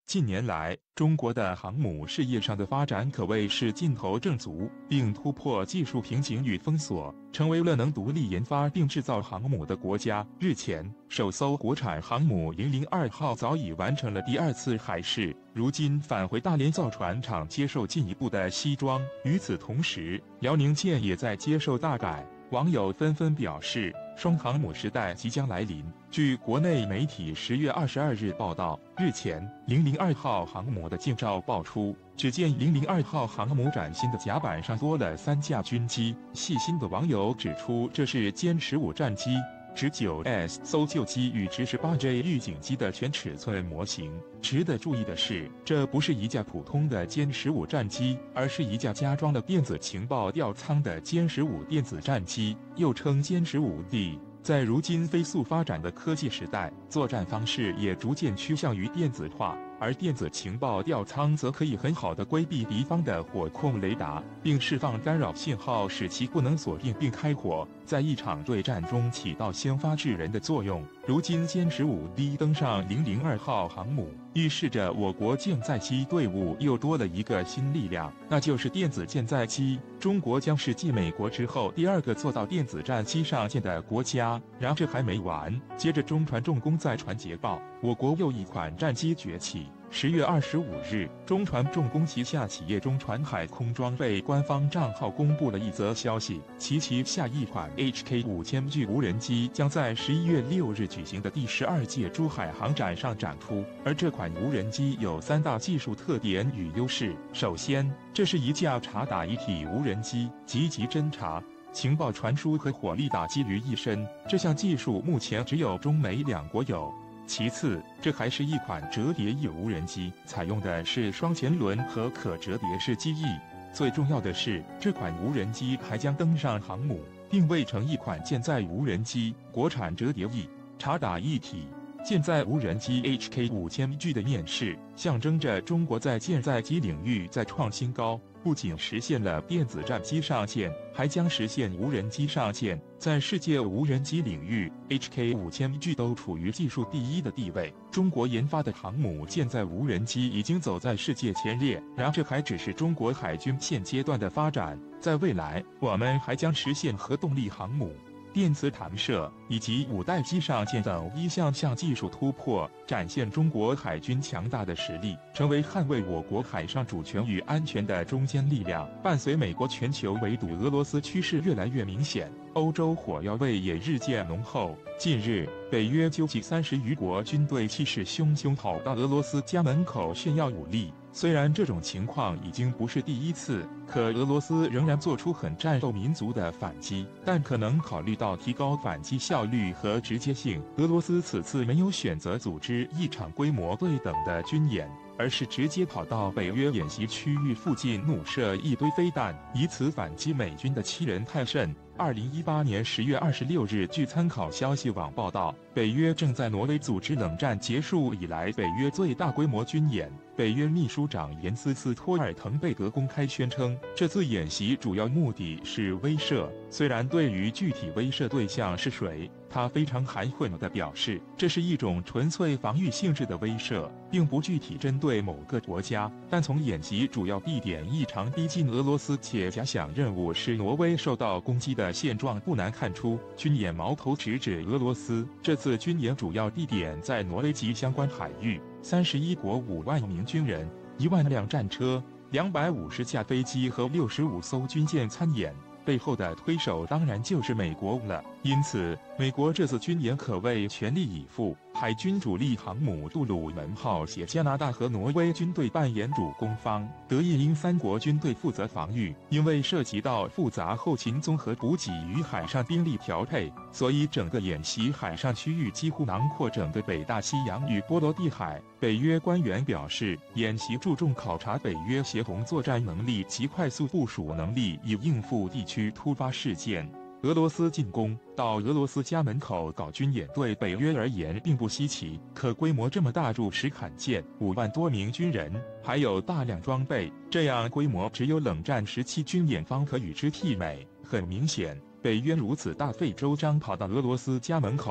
近年来，中国的航母事业上的发展可谓是劲头正足，并突破技术瓶颈与封锁，成为了能独立研发并制造航母的国家。日前，首艘国产航母002号早已完成了第2次海试，如今返回大连造船厂接受进一步的西装。与此同时，辽宁舰也在接受大改。网友纷纷表示，双航母时代即将来临。据国内媒体10月22日报道，日前002号航母的近照爆出，只见002号航母崭新的甲板上多了3架军机。细心的网友指出，这是歼15战机、直 9S 搜救机与直 18J 预警机的全尺寸模型。值得注意的是，这不是一架普通的歼15战机，而是一架加装了电子情报吊舱的歼15电子战机，又称歼 15D。在如今飞速发展的科技时代，作战方式也逐渐趋向于电子化，而电子情报吊舱则可以很好地规避敌方的火控雷达，并释放干扰信号，使其不能锁定并开火，在一场对战中起到先发制人的作用。如今歼 15D 登上002号航母，预示着我国舰载机队伍又多了一个新力量，那就是电子舰载机。中国将是继美国之后第2个做到电子战机上舰的国家。然而这还没完，接着中船重工载船捷报，我国又一款战机崛起。10月25日，中船重工旗下企业中船海空装备官方账号公布了一则消息，其旗下一款 HK5000G 无人机将在11月6日举行的第12届珠海航展上展出。而这款无人机有3大技术特点与优势。首先，这是一架察打一体无人机，积极侦察、情报传输和火力打击于一身，这项技术目前只有中美2国有。其次，这还是一款折叠翼无人机，采用的是双前轮和可折叠式机翼。最重要的是，这款无人机还将登上航母，定位成一款舰载无人机，国产折叠翼、察打一体舰载无人机 HK5000G 的面世，象征着中国在舰载机领域再创新高。不仅实现了电子战机上舰，还将实现无人机上舰。在世界无人机领域 ，HK5000G 都处于技术第一的地位。中国研发的航母舰载无人机已经走在世界前列。然而，这还只是中国海军现阶段的发展，在未来，我们还将实现核动力航母、电磁弹射以及5代机上舰等一项项技术突破，展现中国海军强大的实力，成为捍卫我国海上主权与安全的中坚力量。伴随美国全球围堵俄罗斯趋势越来越明显，欧洲火药味也日渐浓厚。近日，北约纠集30余国军队气势汹汹跑到俄罗斯家门口炫耀武力。虽然这种情况已经不是第一次，可俄罗斯仍然做出很战斗民族的反击，但可能考虑到提高反击效率和直接性，俄罗斯此次没有选择组织一场规模对等的军演，而是直接跑到北约演习区域附近怒射一堆飞弹，以此反击美军的欺人太甚。2018年10月26日，据参考消息网报道，北约正在挪威组织冷战结束以来北约最大规模军演。北约秘书长延斯斯托尔滕贝格公开宣称，这次演习主要目的是威慑。虽然对于具体威慑对象是谁，他非常含混地表示，这是一种纯粹防御性质的威慑，并不具体针对某个国家。但从演习主要地点异常逼近俄罗斯，且假想任务是挪威受到攻击的现状，不难看出，军演矛头直指俄罗斯。这次军演主要地点在挪威及相关海域。31国5万名军人、1万辆战车、250架飞机和65艘军舰参演，背后的推手当然就是美国了。因此，美国这次军演可谓全力以赴。海军主力航母杜鲁门号携加拿大和挪威军队扮演主攻方，德意英3国军队负责防御。因为涉及到复杂后勤综合补给与海上兵力调配，所以整个演习海上区域几乎囊括整个北大西洋与波罗的海。北约官员表示，演习注重考察北约协同作战能力及快速部署能力，以应付地区突发事件。俄罗斯进攻到俄罗斯家门口搞军演，对北约而言并不稀奇。可规模这么大，驻什罕舰5万多名军人，还有大量装备，这样规模只有冷战时期军演方可与之媲美。很明显，北约如此大费周章跑到俄罗斯家门口，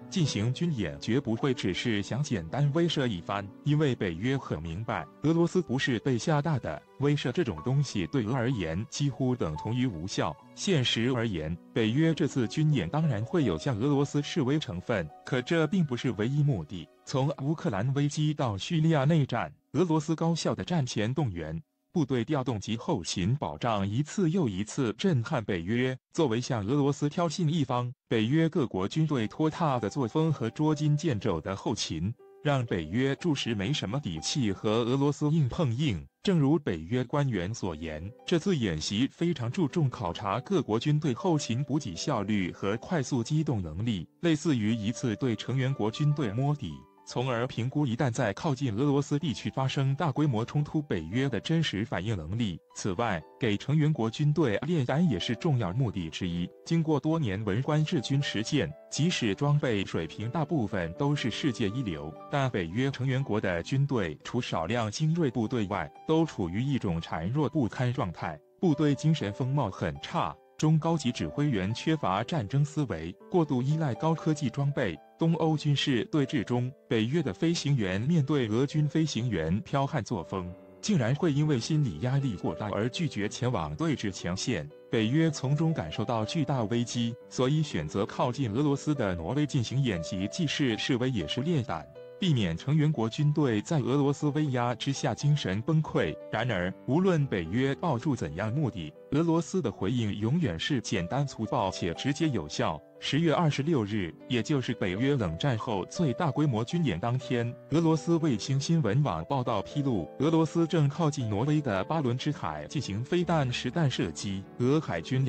进行军演绝不会只是想简单威慑一番，因为北约很明白，俄罗斯不是被吓大的，威慑这种东西对俄而言几乎等同于无效。现实而言，北约这次军演当然会有向俄罗斯示威成分，可这并不是唯一目的。从乌克兰危机到叙利亚内战，俄罗斯高效的战前动员、部队调动及后勤保障一次又一次震撼北约。作为向俄罗斯挑衅一方，北约各国军队拖沓的作风和捉襟见肘的后勤，让北约驻时没什么底气和俄罗斯硬碰硬。正如北约官员所言，这次演习非常注重考察各国军队后勤补给效率和快速机动能力，类似于一次对成员国军队摸底，从而评估一旦在靠近俄罗斯地区发生大规模冲突，北约的真实反应能力。此外，给成员国军队炼丹也是重要目的之一。经过多年文官治军实践，即使装备水平大部分都是世界一流，但北约成员国的军队除少量精锐部队外，都处于一种孱弱不堪状态，部队精神风貌很差。中高级指挥员缺乏战争思维，过度依赖高科技装备。东欧军事对峙中，北约的飞行员面对俄军飞行员剽悍作风，竟然会因为心理压力过大而拒绝前往对峙前线。北约从中感受到巨大危机，所以选择靠近俄罗斯的挪威进行演习，既是示威也是练胆，避免成员国军队在俄罗斯威压之下精神崩溃。然而，无论北约抱住怎样目的，俄罗斯的回应永远是简单粗暴且直接有效。10月26日，也就是北约冷战后最大规模军演当天，俄罗斯卫星新闻网报道披露，俄罗斯正靠近挪威的巴伦支海进行飞弹实弹射击。俄海军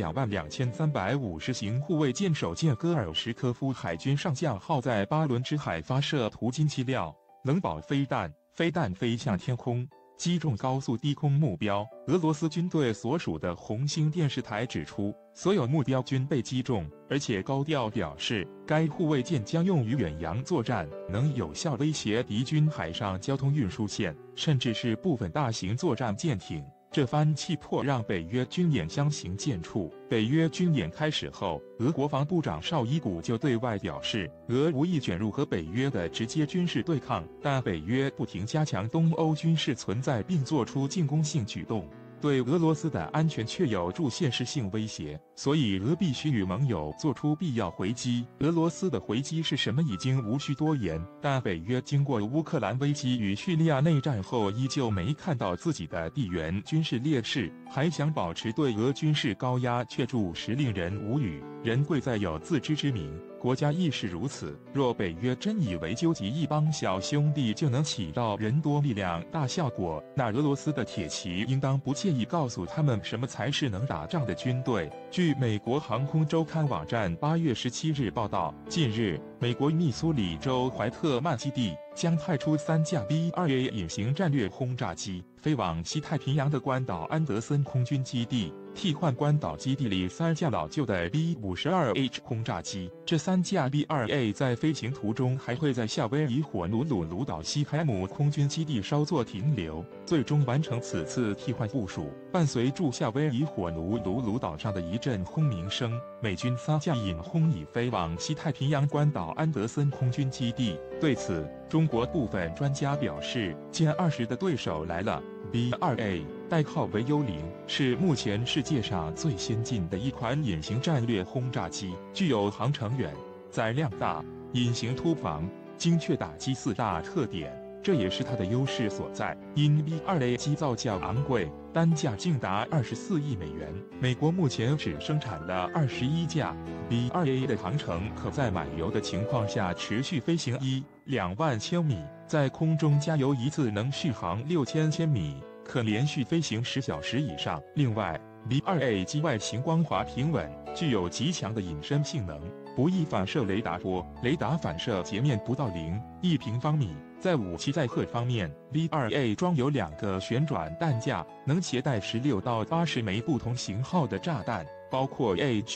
22350型护卫舰首舰戈尔什科夫海军上将号在巴伦支海发射途经气料冷保飞弹，飞弹飞向天空，击中高速低空目标。俄罗斯军队所属的红星电视台指出，所有目标均被击中，而且高调表示，该护卫舰将用于远洋作战，能有效威胁敌军海上交通运输线，甚至是部分大型作战舰艇。这番气魄让北约军演相形见绌。北约军演开始后，俄国防部长绍伊古就对外表示，俄无意卷入和北约的直接军事对抗，但北约不停加强东欧军事存在并做出进攻性举动，对俄罗斯的安全确有助现实性威胁，所以俄必须与盟友做出必要回击。俄罗斯的回击是什么已经无需多言，但北约经过乌克兰危机与叙利亚内战后，依旧没看到自己的地缘军事劣势，还想保持对俄军事高压，却着实令人无语。人贵在有自知之明，国家亦是如此。若北约真以为纠集一帮小兄弟就能起到人多力量大效果，那俄罗斯的铁骑应当不介意告诉他们什么才是能打仗的军队。据美国航空周刊网站8月17日报道，近日美国密苏里州怀特曼基地将派出3架 B-2A 隐形战略轰炸机飞往西太平洋的关岛安德森空军基地，替换关岛基地里3架老旧的 B-52H 轰炸机。这3架 B-2A 在飞行途中还会在夏威夷火奴鲁鲁岛西海姆空军基地稍作停留，最终完成此次替换部署。伴随驻夏威夷火奴鲁鲁岛上的一阵轰鸣声，美军3架隐轰已飞往西太平洋关岛安德森空军基地。对此，中国部分专家表示，歼20的对手来了。B-2A 代号为幽灵，是目前世界上最先进的一款隐形战略轰炸机，具有航程远、载量大、隐形突防、精确打击4大特点，这也是它的优势所在。因 B-2A 机造较昂贵，单价竟达24亿美元，美国目前只生产了21架。B-2A 的航程可在满油的情况下持续飞行1-2万千米，在空中加油一次能续航6000千米，可连续飞行10小时以上。另外， B-2A 机外形光滑平稳，具有极强的隐身性能，不易反射雷达波，雷达反射截面不到0.1平方米。在武器载荷方面， B-2A 装有2个旋转弹架，能携带16到80枚不同型号的炸弹，包括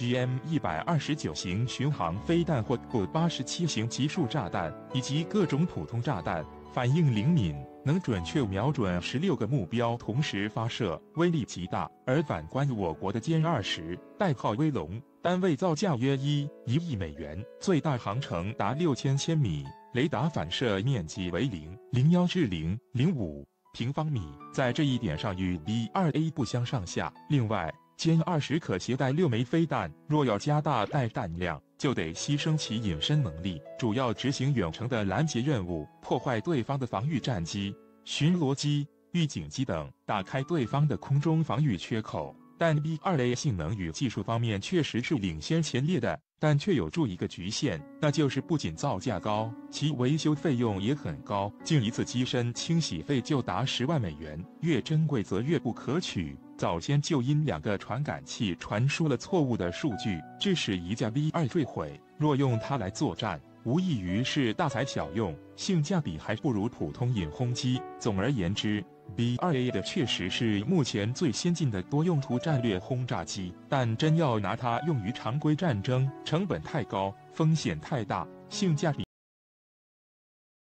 AGM-129 型巡航飞弹或 BU-87 型集束炸弹，以及各种普通炸弹。反应灵敏，能准确瞄准16个目标同时发射，威力极大。而反观我国的歼20，代号威龙， 单位造价约1亿美元，最大航程达6000千米，雷达反射面积为0.01至0.05平方米，在这一点上与 B-2A 不相上下。另外，歼20可携带6枚飞弹，若要加大带弹量，就得牺牲其隐身能力，主要执行远程的拦截任务，破坏对方的防御战机、巡逻机、预警机等，打开对方的空中防御缺口。但 B-2A 性能与技术方面确实是领先前列的，但却有一个局限，那就是不仅造价高，其维修费用也很高，竟一次机身清洗费就达10万美元，越珍贵则越不可取。早先就因2个传感器传输了错误的数据，致使一架 B-2 坠毁。若用它来作战，无异于是大材小用，性价比还不如普通引轰机。总而言之， B-2A 的确实是目前最先进的多用途战略轰炸机，但真要拿它用于常规战争，成本太高，风险太大，性价比